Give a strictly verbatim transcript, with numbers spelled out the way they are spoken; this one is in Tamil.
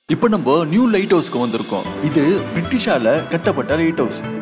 இப்போ நம்ம நியூ லைட் ஹவுஸ்க்கு வந்திருக்கோம். இது பிரிட்டிஷால கட்டப்பட்ட லைட் ஹவுஸ்.